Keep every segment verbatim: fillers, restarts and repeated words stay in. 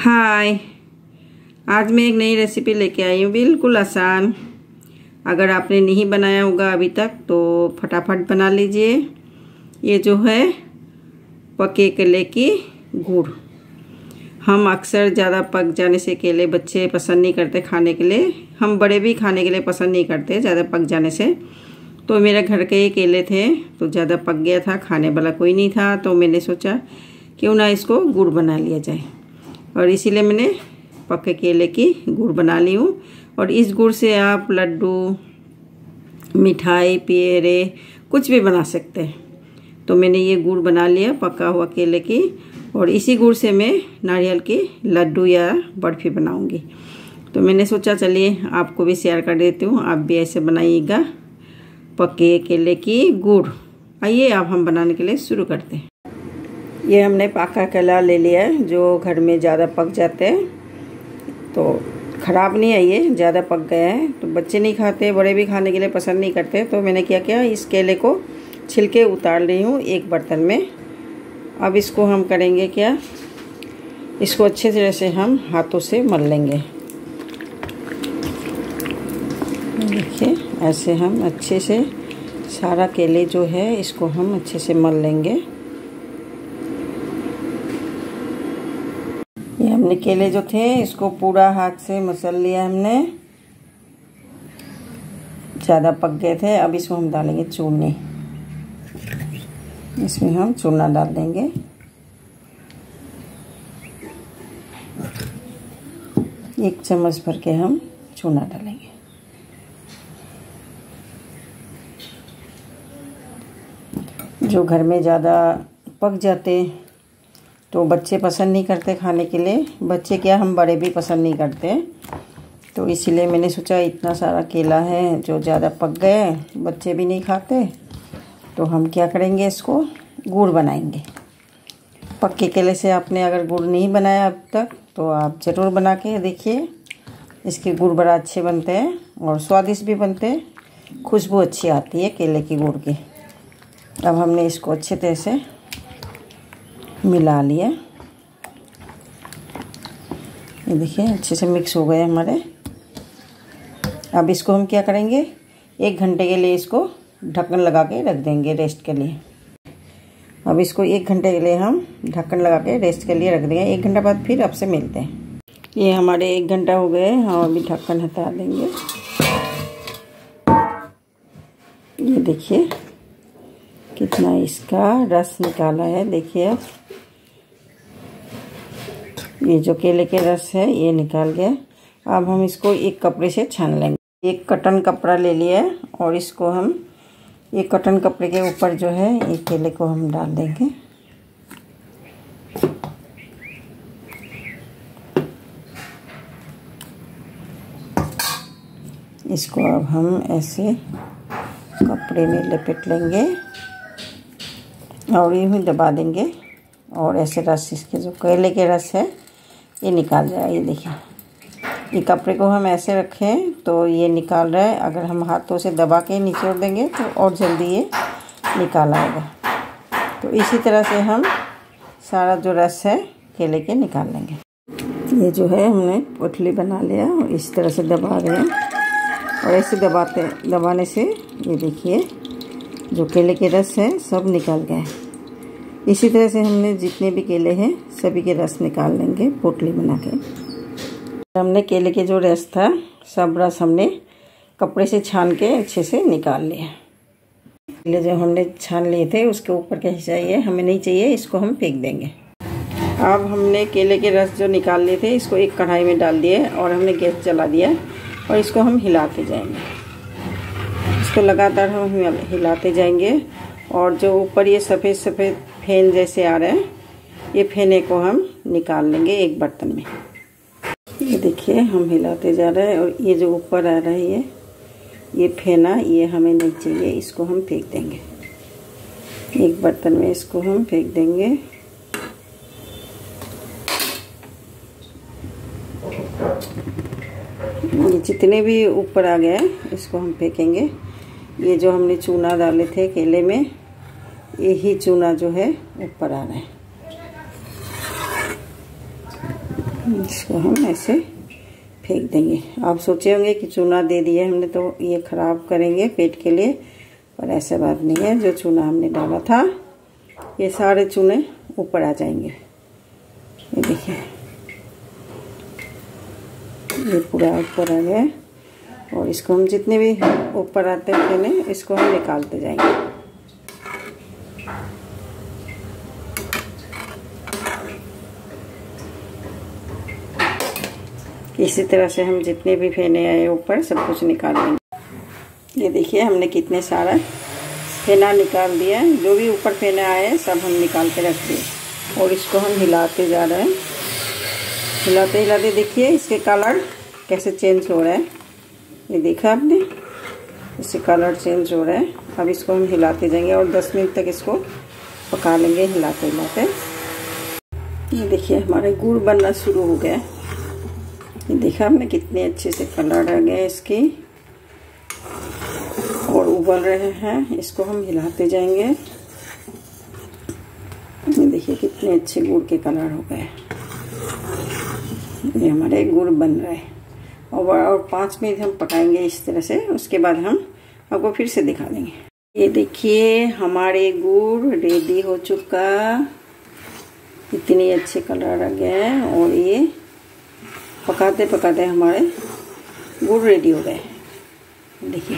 हाय, आज मैं एक नई रेसिपी लेके आई हूँ, बिल्कुल आसान। अगर आपने नहीं बनाया होगा अभी तक तो फटाफट बना लीजिए। ये जो है पके केले की गुड़। हम अक्सर ज़्यादा पक जाने से केले बच्चे पसंद नहीं करते खाने के लिए, हम बड़े भी खाने के लिए पसंद नहीं करते ज़्यादा पक जाने से। तो मेरे घर के ये केले थे तो ज़्यादा पक गया था, खाने वाला कोई नहीं था, तो मैंने सोचा क्यों ना इसको गुड़ बना लिया जाए, और इसीलिए मैंने पके केले की गुड़ बना ली हूँ। और इस गुड़ से आप लड्डू, मिठाई, पेड़े कुछ भी बना सकते हैं। तो मैंने ये गुड़ बना लिया पका हुआ केले की, और इसी गुड़ से मैं नारियल की लड्डू या बर्फ़ी बनाऊंगी। तो मैंने सोचा चलिए आपको भी शेयर कर देती हूँ, आप भी ऐसे बनाइएगा पके केले की गुड़। आइए अब हम बनाने के लिए शुरू करते हैं। ये हमने पका केला ले लिया है, जो घर में ज़्यादा पक जाते हैं तो ख़राब नहीं है। ये ज़्यादा पक गया है तो बच्चे नहीं खाते, बड़े भी खाने के लिए पसंद नहीं करते। तो मैंने क्या किया, इस केले को छिलके उतार रही हूँ एक बर्तन में। अब इसको हम करेंगे क्या, इसको अच्छे तरह से हम हाथों से मल लेंगे। देखिए ऐसे हम अच्छे से सारा केले जो है इसको हम अच्छे से मल लेंगे। ये हमने केले जो थे इसको पूरा हाथ से मसल लिया हमने, ज़्यादा पक गए थे। अब इसको हम डालेंगे चूने, इसमें हम चूना डाल देंगे। एक चम्मच भर के हम चूना डालेंगे। जो घर में ज़्यादा पक जाते तो बच्चे पसंद नहीं करते खाने के लिए, बच्चे क्या हम बड़े भी पसंद नहीं करते। तो इसीलिए मैंने सोचा इतना सारा केला है जो ज़्यादा पक गए, बच्चे भी नहीं खाते, तो हम क्या करेंगे, इसको गुड़ बनाएंगे। पक्के केले से आपने अगर गुड़ नहीं बनाया अब तक तो आप ज़रूर बना के देखिए। इसके गुड़ बड़ा अच्छे बनते हैं और स्वादिष्ट भी बनते हैं, खुशबू अच्छी आती है केले की गुड़ की। अब हमने इसको अच्छे तरह से मिला लिया। ये देखिए अच्छे से मिक्स हो गए हमारे। अब इसको हम क्या करेंगे, एक घंटे के लिए इसको ढक्कन लगा के रख देंगे रेस्ट के लिए। अब इसको एक घंटे के लिए हम ढक्कन लगा के रेस्ट के लिए रख देंगे। एक घंटा बाद फिर आपसे मिलते हैं। ये हमारे एक घंटा हो गए, हम अभी ढक्कन हटा देंगे। ये देखिए कितना इसका रस निकाला है, देखिए आप। ये जो केले के रस है ये निकाल गया। अब हम इसको एक कपड़े से छान लेंगे। एक कॉटन कपड़ा ले लिया है और इसको हम एक कॉटन कपड़े के ऊपर जो है ये केले को हम डाल देंगे। इसको अब हम ऐसे कपड़े में लपेट लेंगे और यूँ ही दबा देंगे, और ऐसे रस, इसके जो केले के रस है ये निकाल जाए। ये देखिए, ये कपड़े को हम ऐसे रखें तो ये निकाल रहा है। अगर हम हाथों से दबा के निचोड़ देंगे तो और जल्दी ये निकाल आएगा। तो इसी तरह से हम सारा जो रस है केले के निकाल लेंगे। ये जो है हमने पोटली बना लिया और इस तरह से दबा रहे हैं, और ऐसे दबाते दबाने से ये देखिए जो केले के रस है सब निकल गए। इसी तरह से हमने जितने भी केले हैं सभी के रस निकाल लेंगे पोटली बना के। हमने केले के जो रस था सब रस हमने कपड़े से छान के अच्छे से निकाल लिया। केले जो हमने छान लिए थे उसके ऊपर का हिस्सा ये हमें नहीं चाहिए, इसको हम फेंक देंगे। अब हमने केले के रस जो निकाल लिए थे इसको एक कढ़ाई में डाल दिए और हमने गैस जला दिया, और इसको हम हिलाते जाएंगे। इसको लगातार हम हिलाते जाएंगे, और जो ऊपर ये सफ़ेद सफ़ेद फेन जैसे आ रहे हैं ये फेने को हम निकाल लेंगे एक बर्तन में। ये देखिए हम हिलाते जा रहे हैं, और ये जो ऊपर आ रहा है ये ये फेना ये हमें नहीं चाहिए, इसको हम फेंक देंगे एक बर्तन में। इसको हम फेंक देंगे। ये जितने भी ऊपर आ गए इसको हम फेंकेंगे। ये जो हमने चूना डाले थे केले में, यही चूना जो है ऊपर आ रहा है। इसको हम ऐसे फेंक देंगे। आप सोचे होंगे कि चूना दे दिया हमने तो ये ख़राब करेंगे पेट के लिए, पर ऐसा बात नहीं है। जो चूना हमने डाला था ये सारे चूने ऊपर आ जाएंगे। ये देखिए ये पूरा ऊपर आ गया, और इसको हम जितने भी ऊपर आते हैं फेने इसको हम निकालते जाएंगे। इसी तरह से हम जितने भी फेने आए ऊपर सब कुछ निकाल लेंगे। ये देखिए हमने कितने सारा फेना निकाल दिया। जो भी ऊपर फेना आए सब हम निकाल के रख दिए, और इसको हम हिलाते जा रहे हैं। हिलाते हिलाते देखिए इसके कलर कैसे चेंज हो रहा है। ये देखा आपने, इससे कलर चेंज हो रहा है। अब इसको हम हिलाते जाएंगे और दस मिनट तक इसको पका लेंगे हिलाते हिलाते। ये देखिए हमारे गुड़ बनना शुरू हो गया। ये देखा आपने कितने अच्छे से कलर आ गए इसके, और उबल रहे हैं। इसको हम हिलाते जाएंगे। ये देखिए कितने अच्छे गुड़ के कलर हो गए। ये हमारे गुड़ बन रहे हैं, और और पाँच मिनट हम पकाएंगे इस तरह से। उसके बाद हम आपको फिर से दिखा देंगे। ये देखिए हमारे गुड़ रेडी हो चुका। इतने अच्छे कलर आ गए, और ये पकाते पकाते हमारे गुड़ रेडी हो गए। देखिए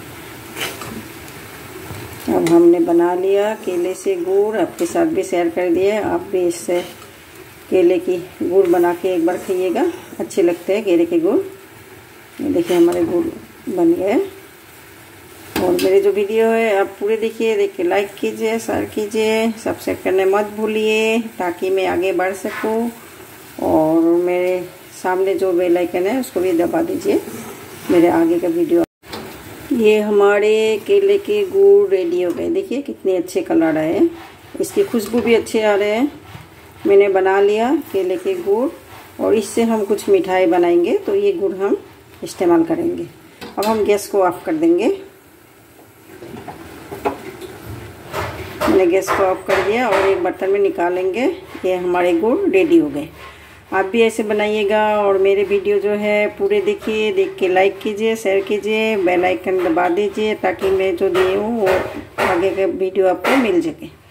अब हमने बना लिया केले से गुड़, आपके साथ भी शेयर कर दिए। आप भी इससे केले की गुड़ बना के एक बार खाइएगा, अच्छे लगते हैं केले के गुड़। ये देखिए हमारे गुड़ बन गए। और मेरे जो वीडियो है आप पूरे देखिए, देख के लाइक कीजिए, शेयर कीजिए, सब्सक्राइब करने मत भूलिए ताकि मैं आगे बढ़ सकूं। और मेरे सामने जो बेल आइकन है उसको भी दबा दीजिए मेरे आगे का वीडियो। ये हमारे केले के गुड़ रेडी हो गए। देखिए कितने अच्छे कलर आए, इसकी खुशबू भी अच्छे आ रहे हैं। मैंने बना लिया केले के गुड़, और इससे हम कुछ मिठाई बनाएंगे तो ये गुड़ हम इस्तेमाल करेंगे। अब हम गैस को ऑफ कर देंगे। मैंने गैस को ऑफ कर दिया और एक बर्तन में निकालेंगे। ये हमारे गुड़ रेडी हो गए। आप भी ऐसे बनाइएगा, और मेरे वीडियो जो है पूरे देखिए, देख के लाइक कीजिए, शेयर कीजिए, बेल आइकन दबा दीजिए ताकि मैं जो दी हूँ वो आगे का वीडियो आपको मिल सके।